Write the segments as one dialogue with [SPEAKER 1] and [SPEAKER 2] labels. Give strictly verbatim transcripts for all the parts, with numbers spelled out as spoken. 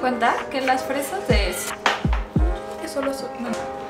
[SPEAKER 1] cuenta que las fresas de eso, que solo son... No.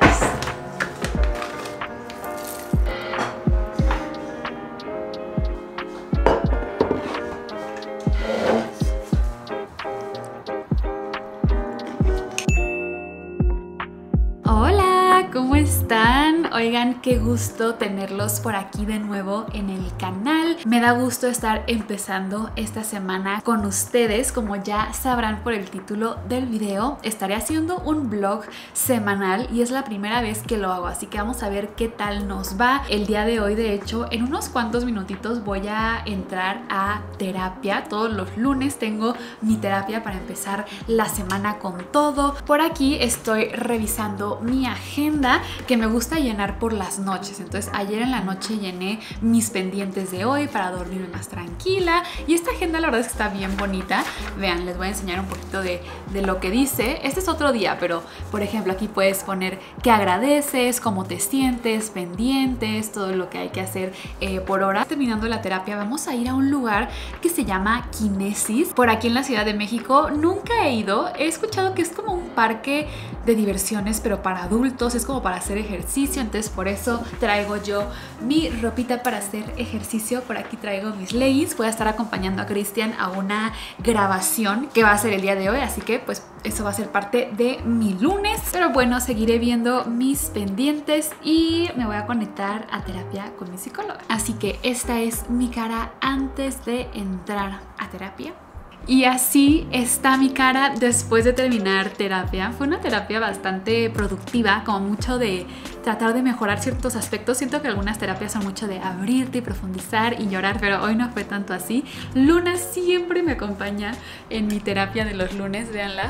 [SPEAKER 1] Hola, ¿cómo están? Oigan, qué gusto tenerlos por aquí de nuevo en el canal. Me da gusto estar empezando esta semana con ustedes. Como ya sabrán por el título del video, estaré haciendo un vlog semanal y es la primera vez que lo hago, así que vamos a ver qué tal nos va. El día de hoy, de hecho, en unos cuantos minutitos voy a entrar a terapia. Todos los lunes tengo mi terapia para empezar la semana con todo. Por aquí estoy revisando mi agenda, que me gusta llenar por las noches. Entonces ayer en la noche llené mis pendientes de hoy para dormirme más tranquila, y esta agenda la verdad es que está bien bonita. Vean, les voy a enseñar un poquito de, de lo que dice. Este es otro día, pero por ejemplo aquí puedes poner qué agradeces, cómo te sientes, pendientes, todo lo que hay que hacer eh, por hora. Terminando la terapia vamos a ir a un lugar que se llama Kinesis, por aquí en la Ciudad de México. Nunca he ido, he escuchado que es como un parque de diversiones pero para adultos, es como para hacer ejercicio, entonces por eso traigo yo mi ropita para hacer ejercicio. Por aquí traigo mis leggings. Voy a estar acompañando a Cristian a una grabación que va a ser el día de hoy, así que pues eso va a ser parte de mi lunes. Pero bueno, seguiré viendo mis pendientes y me voy a conectar a terapia con mi psicóloga. Así que esta es mi cara antes de entrar a terapia. Y así está mi cara después de terminar terapia. Fue una terapia bastante productiva, como mucho de tratar de mejorar ciertos aspectos. Siento que algunas terapias son mucho de abrirte y profundizar y llorar, pero hoy no fue tanto así. Luna siempre me acompaña en mi terapia de los lunes, véanla.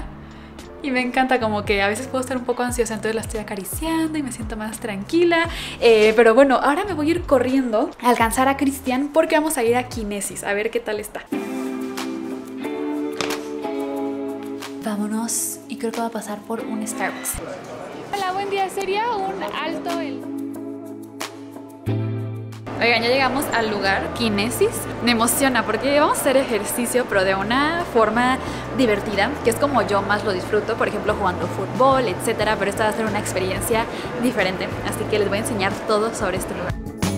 [SPEAKER 1] Y me encanta, como que a veces puedo estar un poco ansiosa, entonces la estoy acariciando y me siento más tranquila. Eh, pero bueno, ahora me voy a ir corriendo a alcanzar a Cristian porque vamos a ir a Kinesis, a ver qué tal está. Vámonos, y creo que va a pasar por un Starbucks. Hola, buen día. ¿Sería un alto el...? Oigan, ya llegamos al lugar Kinesis. Me emociona porque vamos a hacer ejercicio, pero de una forma divertida, que es como yo más lo disfruto, por ejemplo jugando fútbol, etcétera. Pero esta va a ser una experiencia diferente, así que les voy a enseñar todo sobre este lugar.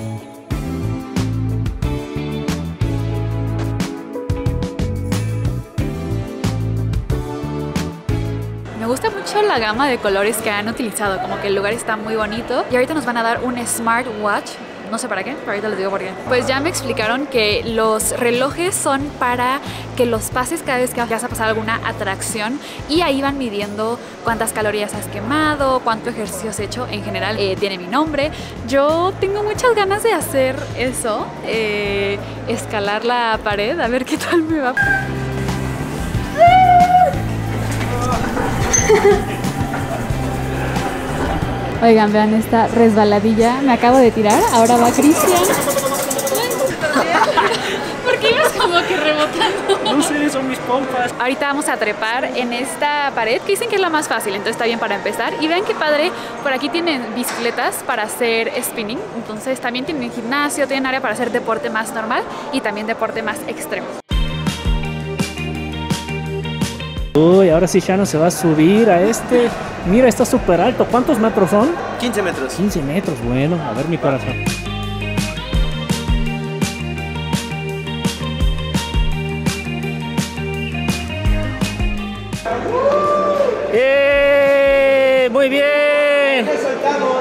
[SPEAKER 1] Me gusta mucho la gama de colores que han utilizado, como que el lugar está muy bonito. Y ahorita nos van a dar un smartwatch, no sé para qué, pero ahorita les digo por qué. Pues ya me explicaron que los relojes son para que los pases cada vez que vas a pasar alguna atracción, y ahí van midiendo cuántas calorías has quemado, cuánto ejercicio has hecho. En general eh, tiene mi nombre. Yo tengo muchas ganas de hacer eso, eh, escalar la pared, a ver qué tal me va. Oigan, vean esta resbaladilla. Me acabo de tirar, ahora va Cristian. ¿Por qué ibas como que rebotando?
[SPEAKER 2] No sé, son mis pompas.
[SPEAKER 1] Ahorita vamos a trepar en esta pared, que dicen que es la más fácil, entonces está bien para empezar. Y vean qué padre, por aquí tienen bicicletas para hacer spinning. Entonces también tienen gimnasio, tienen área para hacer deporte más normal y también deporte más extremo.
[SPEAKER 2] Uy, ahora sí Shannon se va a subir a este. Mira, está súper alto. ¿Cuántos metros son?
[SPEAKER 3] quince metros.
[SPEAKER 2] quince metros, bueno. A ver mi corazón. ¡Eh! ¡Muy bien!
[SPEAKER 3] Soltamos.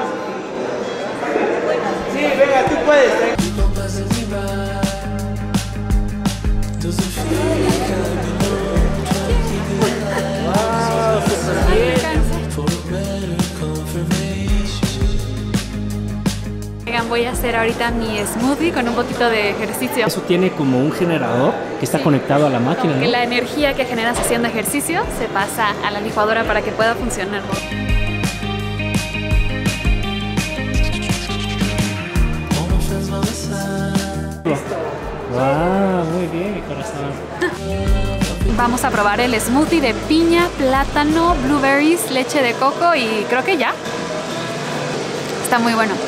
[SPEAKER 3] Sí, venga, tú puedes.
[SPEAKER 1] Voy a hacer ahorita mi smoothie con un poquito de ejercicio.
[SPEAKER 2] Eso tiene como un generador que está sí. conectado a la máquina,
[SPEAKER 1] como que
[SPEAKER 2] ¿no?
[SPEAKER 1] la energía que generas haciendo ejercicio se pasa a la licuadora para que pueda funcionar.
[SPEAKER 2] Wow, muy bien, mi corazón.
[SPEAKER 1] Vamos a probar el smoothie de piña, plátano, blueberries, leche de coco y creo que ya. Está muy bueno.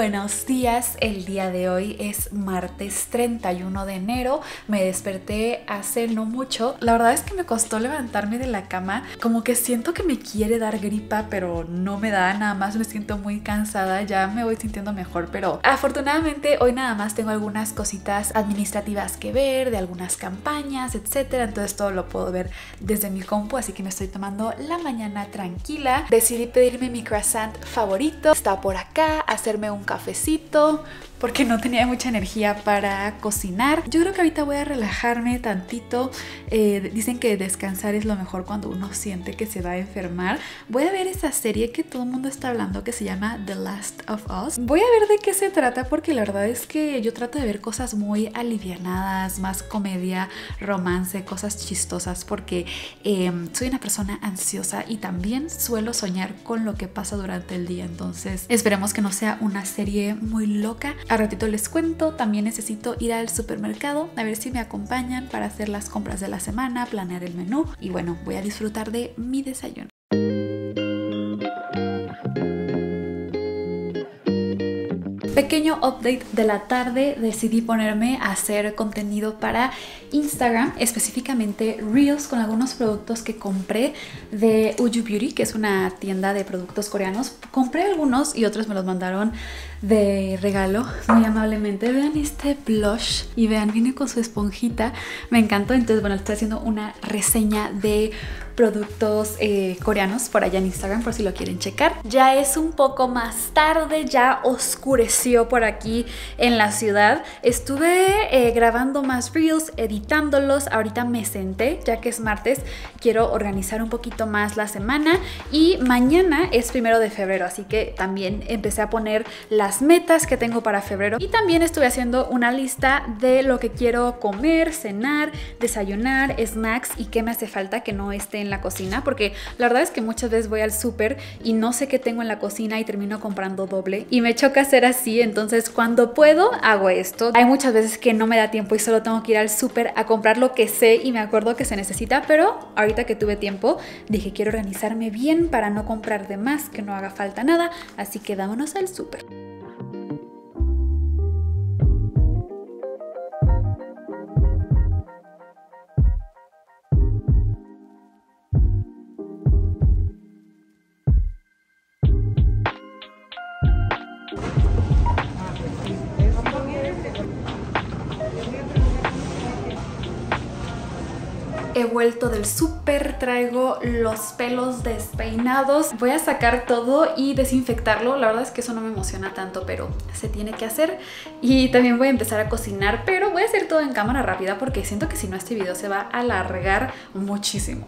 [SPEAKER 1] buenos días. El día de hoy es martes treinta y uno de enero. Me desperté hace no mucho. La verdad es que me costó levantarme de la cama. Como que siento que me quiere dar gripa, pero no me da. Nada más me siento muy cansada. Ya me voy sintiendo mejor, pero afortunadamente hoy nada más tengo algunas cositas administrativas que ver, de algunas campañas, etcétera. Entonces todo lo puedo ver desde mi compu, así que me estoy tomando la mañana tranquila. Decidí pedirme mi croissant favorito. Está por acá, hacerme un cafecito porque no tenía mucha energía para cocinar. Yo creo que ahorita voy a relajarme tantito. Eh, dicen que descansar es lo mejor cuando uno siente que se va a enfermar. Voy a ver esa serie que todo el mundo está hablando que se llama The Last of Us. Voy a ver de qué se trata porque la verdad es que yo trato de ver cosas muy alivianadas, más comedia, romance, cosas chistosas, porque eh, soy una persona ansiosa y también suelo soñar con lo que pasa durante el día. Entonces esperemos que no sea una serie muy loca. A ratito les cuento. También necesito ir al supermercado a ver si me acompañan para hacer las compras de la semana, planear el menú y bueno, voy a disfrutar de mi desayuno. Pequeño update de la tarde, decidí ponerme a hacer contenido para Instagram, específicamente Reels con algunos productos que compré de Uju Beauty, que es una tienda de productos coreanos. Compré algunos y otros me los mandaron de regalo muy amablemente. Vean este blush y vean, viene con su esponjita, me encantó. Entonces bueno, estoy haciendo una reseña de productos eh, coreanos por allá en Instagram por si lo quieren checar. Ya es un poco más tarde, ya oscureció por aquí en la ciudad. Estuve eh, grabando más reels, editándolos. Ahorita me senté, ya que es martes, quiero organizar un poquito más la semana y mañana es primero de febrero, así que también empecé a poner las metas que tengo para febrero y también estuve haciendo una lista de lo que quiero comer, cenar, desayunar, snacks y qué me hace falta que no esté en la cocina, porque la verdad es que muchas veces voy al súper y no sé qué tengo en la cocina y termino comprando doble y me choca hacer así. Entonces cuando puedo hago esto. Hay muchas veces que no me da tiempo y solo tengo que ir al súper a comprar lo que sé y me acuerdo que se necesita, pero ahorita que tuve tiempo dije quiero organizarme bien para no comprar de más, que no haga falta nada, así que vámonos al súper. He vuelto del súper, traigo los pelos despeinados. Voy a sacar todo y desinfectarlo. La verdad es que eso no me emociona tanto, pero se tiene que hacer. Y también voy a empezar a cocinar, pero voy a hacer todo en cámara rápida porque siento que si no este video se va a alargar muchísimo.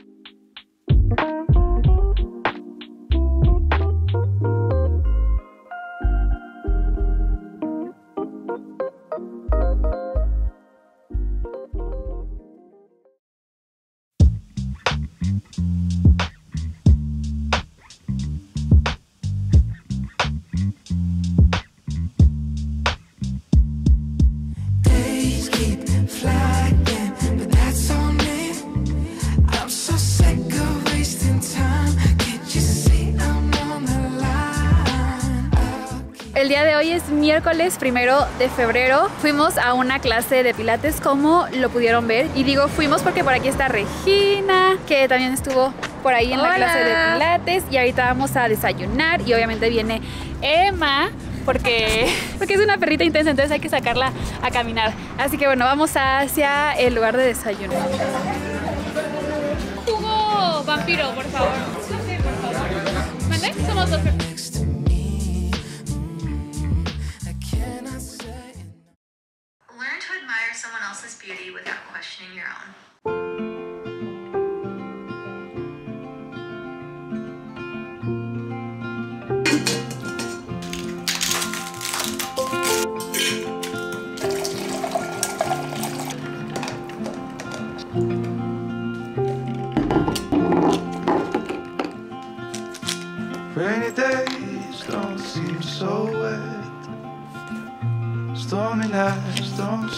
[SPEAKER 1] El día de hoy es miércoles primero de febrero. Fuimos a una clase de pilates, como lo pudieron ver. Y digo fuimos porque por aquí está Regina, que también estuvo por ahí en Hola. la clase de pilates. Y ahorita vamos a desayunar y obviamente viene Emma porque, porque es una perrita intensa, entonces hay que sacarla a caminar. Así que bueno, vamos hacia el lugar de desayuno. Jugo vampiro, por favor. Sí, por favor. ¿Mande? Somos dos personas.
[SPEAKER 4] Someone else's beauty without questioning your own.
[SPEAKER 5] Rainy days don't seem so wet. Stormy nights don't stay.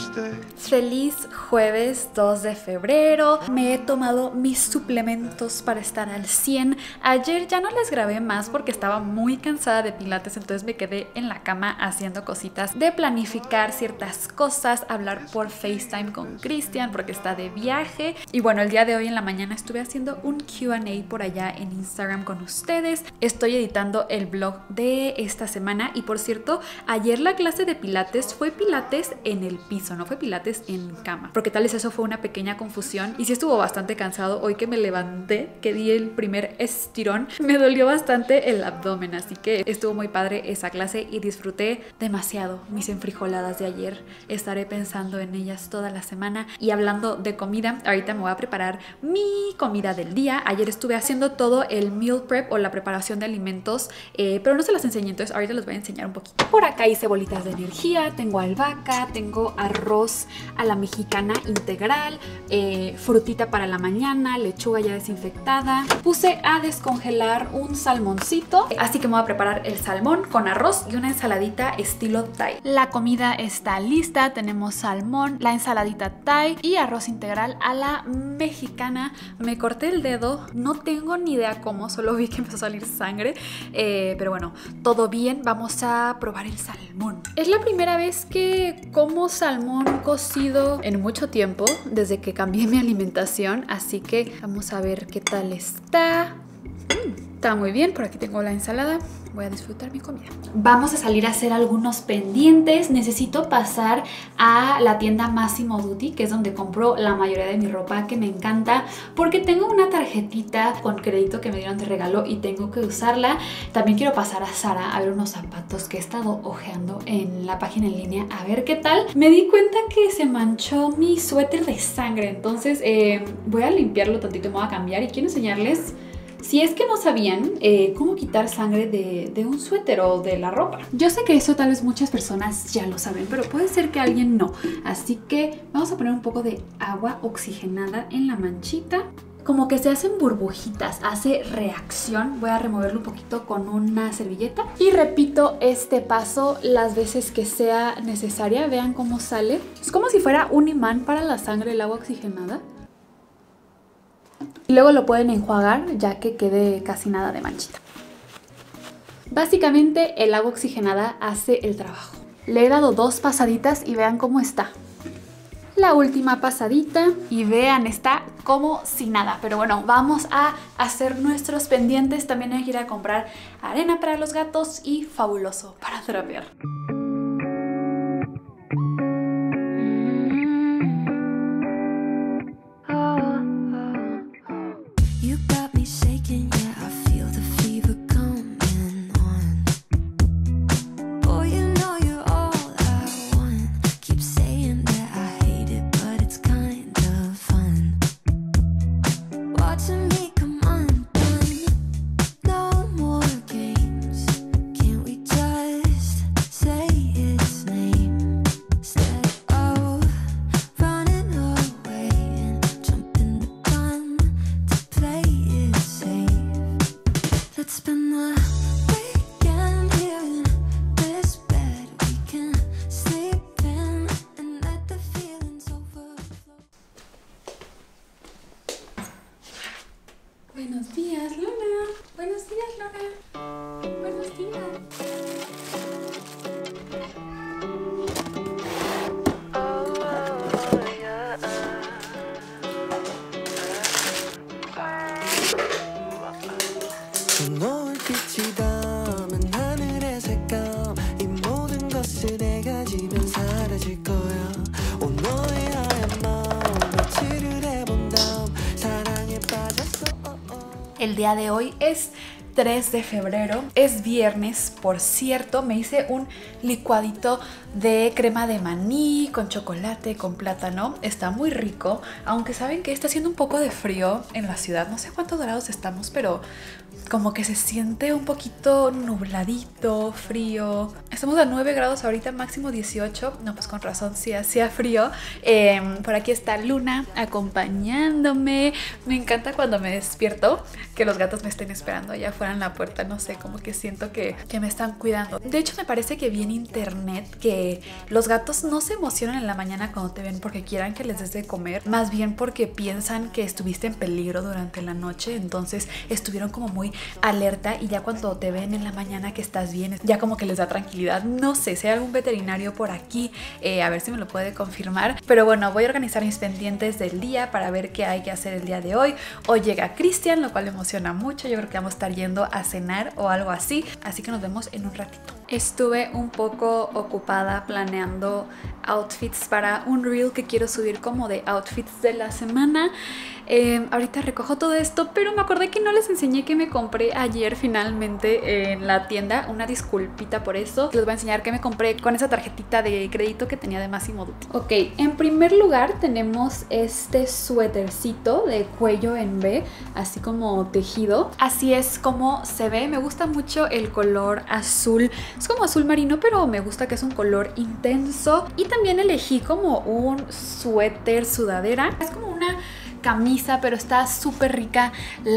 [SPEAKER 1] Feliz jueves dos de febrero. Me he tomado mis suplementos para estar al cien. Ayer ya no les grabé más porque estaba muy cansada de pilates, entonces me quedé en la cama haciendo cositas de planificar ciertas cosas, hablar por FaceTime con Cristian porque está de viaje. Y bueno, el día de hoy en la mañana estuve haciendo un Q and A por allá en Instagram con ustedes. Estoy editando el vlog de esta semana y por cierto, ayer la clase de pilates fue pilates en el piso, no fue pilates en cama, porque tal vez eso fue una pequeña confusión y sí estuvo bastante cansado. Hoy que me levanté, que di el primer estirón, me dolió bastante el abdomen, así que estuvo muy padre esa clase y disfruté demasiado mis enfrijoladas de ayer. Estaré pensando en ellas toda la semana. Y hablando de comida, ahorita me voy a preparar mi comida del día. Ayer estuve haciendo todo el meal prep o la preparación de alimentos, eh, pero no se las enseñé, entonces ahorita les voy a enseñar un poquito. Por acá hice bolitas de energía, tengo albahaca, tengo arroz a la mexicana integral, eh, frutita para la mañana, lechuga ya desinfectada. Puse a descongelar un salmoncito, así que me voy a preparar el salmón con arroz y una ensaladita estilo Thai. La comida está lista, tenemos salmón, la ensaladita Thai y arroz integral a la mexicana. Me corté el dedo, no tengo ni idea cómo, solo vi que empezó a salir sangre, eh, pero bueno, todo bien. Vamos a probar el salmón. Es la primera vez que como salmón cocido en mucho tiempo, desde que cambié mi alimentación, así que vamos a ver qué tal está. Mm, está muy bien, por aquí tengo la ensalada. Voy a disfrutar mi comida. Vamos a salir a hacer algunos pendientes. Necesito pasar a la tienda Massimo Dutti, que es donde compro la mayoría de mi ropa, que me encanta, porque tengo una tarjetita con crédito que me dieron de regalo y tengo que usarla. También quiero pasar a Zara a ver unos zapatos que he estado ojeando en la página en línea, a ver qué tal. Me di cuenta que se manchó mi suéter de sangre, entonces eh, voy a limpiarlo tantito, me voy a cambiar y quiero enseñarles, si es que no sabían, eh, cómo quitar sangre de, de un suéter o de la ropa. Yo sé que eso tal vez muchas personas ya lo saben, pero puede ser que alguien no. Así que vamos a poner un poco de agua oxigenada en la manchita. Como que se hacen burbujitas, hace reacción. Voy a removerlo un poquito con una servilleta. Y repito este paso las veces que sea necesaria. Vean cómo sale. Es como si fuera un imán para la sangre el agua oxigenada. Y luego lo pueden enjuagar ya que quede casi nada de manchita. Básicamente el agua oxigenada hace el trabajo. Le he dado dos pasaditas y vean cómo está. La última pasadita y vean, está como si nada. Pero bueno, vamos a hacer nuestros pendientes. También hay que ir a comprar arena para los gatos y fabuloso para trapear. Buenos días, Luna. Buenos días, Luna. Buenos días. El día de hoy es tres de febrero, es viernes, por cierto. Me hice un licuadito de crema de maní con chocolate, con plátano. Está muy rico, aunque saben que está haciendo un poco de frío en la ciudad. No sé cuántos grados estamos, pero como que se siente un poquito nubladito, frío. Estamos a nueve grados ahorita, máximo dieciocho. No, pues con razón, sí hacía frío. Eh, por aquí está Luna acompañándome. Me encanta cuando me despierto que los gatos me estén esperando allá afuera en la puerta. No sé, como que siento que, que me están cuidando. De hecho, me parece que vi en internet que que los gatos no se emocionan en la mañana cuando te ven porque quieran que les des de comer, más bien porque piensan que estuviste en peligro durante la noche, entonces estuvieron como muy alerta y ya cuando te ven en la mañana que estás bien, ya como que les da tranquilidad. No sé si hay algún veterinario por aquí, eh, a ver si me lo puede confirmar, pero bueno, voy a organizar mis pendientes del día para ver qué hay que hacer el día de hoy. Hoy llega Cristian, lo cual me emociona mucho. Yo creo que vamos a estar yendo a cenar o algo así, así que nos vemos en un ratito. Estuve un poco ocupada planeando outfits para un reel que quiero subir como de outfits de la semana. Eh, ahorita recojo todo esto, pero me acordé que no les enseñé que me compré ayer finalmente en la tienda. Una disculpita por eso. Les voy a enseñar que me compré con esa tarjetita de crédito que tenía de Massimo Dutti. Ok, en primer lugar tenemos este suétercito de cuello en V, así como tejido. Así es como se ve. Me gusta mucho el color azul. Es como azul marino, pero me gusta que es un color intenso. Y también elegí como un suéter sudadera. Es como una camisa, pero está súper rica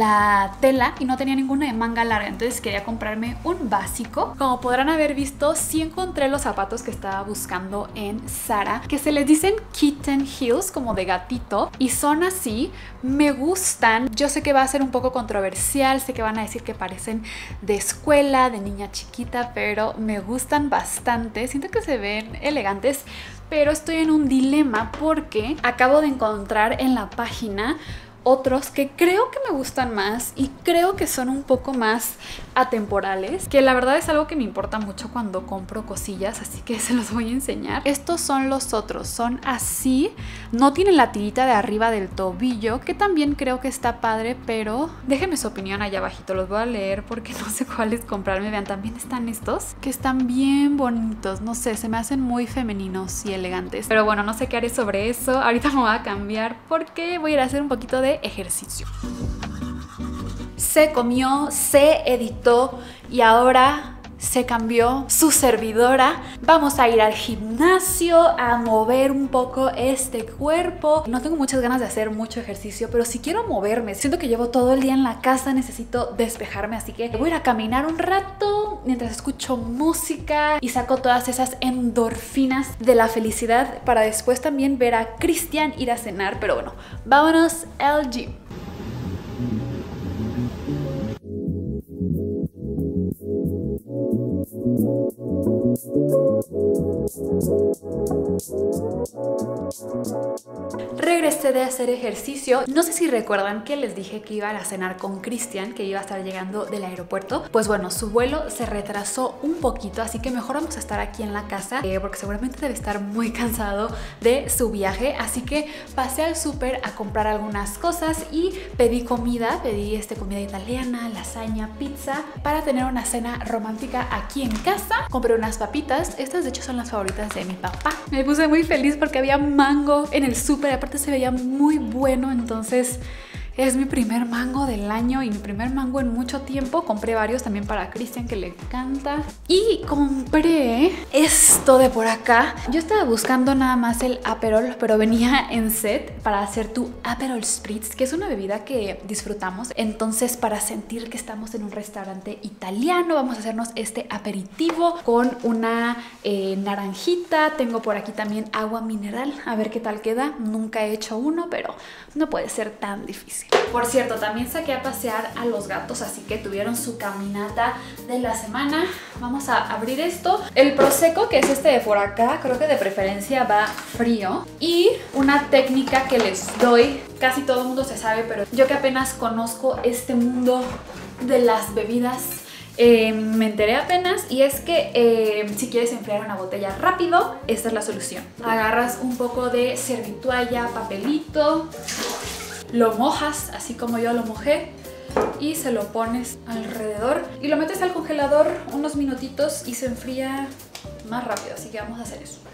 [SPEAKER 1] la tela y no tenía ninguna de manga larga, entonces quería comprarme un básico. Como podrán haber visto, sí encontré los zapatos que estaba buscando en Zara, que se les dicen kitten heels, como de gatito, y son así. Me gustan. Yo sé que va a ser un poco controversial, sé que van a decir que parecen de escuela, de niña chiquita, pero me gustan bastante. Siento que se ven elegantes, pero estoy en un dilema porque acabo de encontrar en la página otros que creo que me gustan más y creo que son un poco más atemporales, que la verdad es algo que me importa mucho cuando compro cosillas, así que se los voy a enseñar. Estos son los otros, son así, no tienen la tirita de arriba del tobillo, que también creo que está padre, pero déjenme su opinión allá abajito, los voy a leer porque no sé cuáles comprarme. Vean, también están estos, que están bien bonitos, no sé, se me hacen muy femeninos y elegantes, pero bueno, no sé qué haré sobre eso. Ahorita me voy a cambiar porque voy a ir a hacer un poquito de ejercicio. Se comió, se editó y ahora se cambió su servidora. Vamos a ir al gimnasio a mover un poco este cuerpo. No tengo muchas ganas de hacer mucho ejercicio, pero si quiero moverme, siento que llevo todo el día en la casa, necesito despejarme, así que voy a ir a caminar un rato mientras escucho música y saco todas esas endorfinas de la felicidad para después también ver a Cristian ir a cenar. Pero bueno, vámonos al gym. Regresé de hacer ejercicio. No sé si recuerdan que les dije que iba a cenar con Cristian, que iba a estar llegando del aeropuerto. Pues bueno, su vuelo se retrasó un poquito, así que mejor vamos a estar aquí en la casa, eh, porque seguramente debe estar muy cansado de su viaje. Así que pasé al súper a comprar algunas cosas y pedí comida, pedí este, comida italiana, lasaña, pizza, para tener una cena romántica aquí en casa. Compré unas papitas, estas de hecho son las favoritas de mi papá. Me puse muy feliz porque había mango en el súper, aparte se veía muy bueno, entonces es mi primer mango del año y mi primer mango en mucho tiempo. Compré varios también para Cristian, que le encanta. Y compré esto de por acá. Yo estaba buscando nada más el Aperol, pero venía en set para hacer tu Aperol Spritz, que es una bebida que disfrutamos. Entonces, para sentir que estamos en un restaurante italiano, vamos a hacernos este aperitivo con una eh, naranjita. Tengo por aquí también agua mineral. A ver qué tal queda. Nunca he hecho uno, pero no puede ser tan difícil. Por cierto, también saqué a pasear a los gatos, así que tuvieron su caminata de la semana. Vamos a abrir esto. El Prosecco, que es este de por acá, creo que de preferencia va frío. Y una técnica que les doy, casi todo el mundo se sabe, pero yo que apenas conozco este mundo de las bebidas, Eh, me enteré apenas, y es que eh, si quieres enfriar una botella rápido, esta es la solución. Agarras un poco de servitualla, papelito, lo mojas así como yo lo mojé y se lo pones alrededor y lo metes al congelador unos minutitos y se enfría más rápido, así que vamos a hacer eso.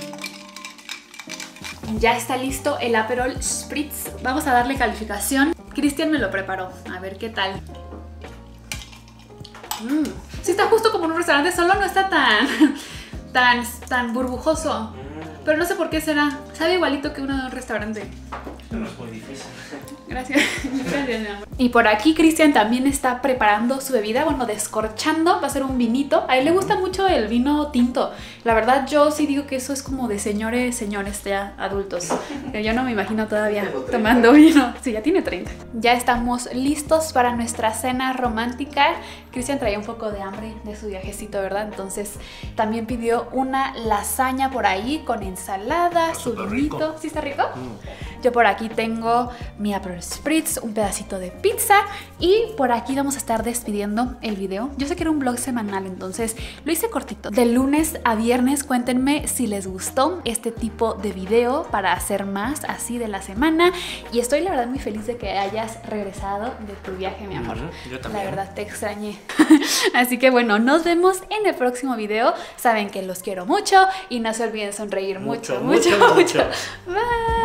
[SPEAKER 1] Ya está listo el Aperol Spritz. Vamos a darle calificación. Cristian me lo preparó. A ver qué tal. Mm. Sí está justo como en un restaurante, solo no está tan, tan, tan burbujoso. Pero no sé por qué será. Sabe igualito que uno de un restaurante.
[SPEAKER 2] Esto no es muy difícil.
[SPEAKER 1] Gracias. Gracias, mi amor. Y por aquí Cristian también está preparando su bebida, bueno, descorchando, va a ser un vinito. A él le gusta mucho el vino tinto. La verdad, yo sí digo que eso es como de señores, señores ya adultos. Yo no me imagino todavía tomando vino. Sí, ya tiene treinta. Ya estamos listos para nuestra cena romántica. Cristian traía un poco de hambre de su viajecito, ¿verdad? Entonces también pidió una lasaña por ahí con ensalada, su vinito. Rico. ¿Sí está rico? Mm. Yo por aquí tengo mi Aperol Spritz, un pedacito de pizza y por aquí vamos a estar despidiendo el video. Yo sé que era un vlog semanal, entonces lo hice cortito. De lunes a viernes, cuéntenme si les gustó este tipo de video para hacer más así de la semana. Y estoy la verdad muy feliz de que hayas regresado de tu viaje, mi amor.
[SPEAKER 2] Mm, yo también.
[SPEAKER 1] La verdad te extrañé. Así que bueno, nos vemos en el próximo video. Saben que los quiero mucho y no se olviden sonreír mucho, mucho, mucho. mucho. mucho. Bye.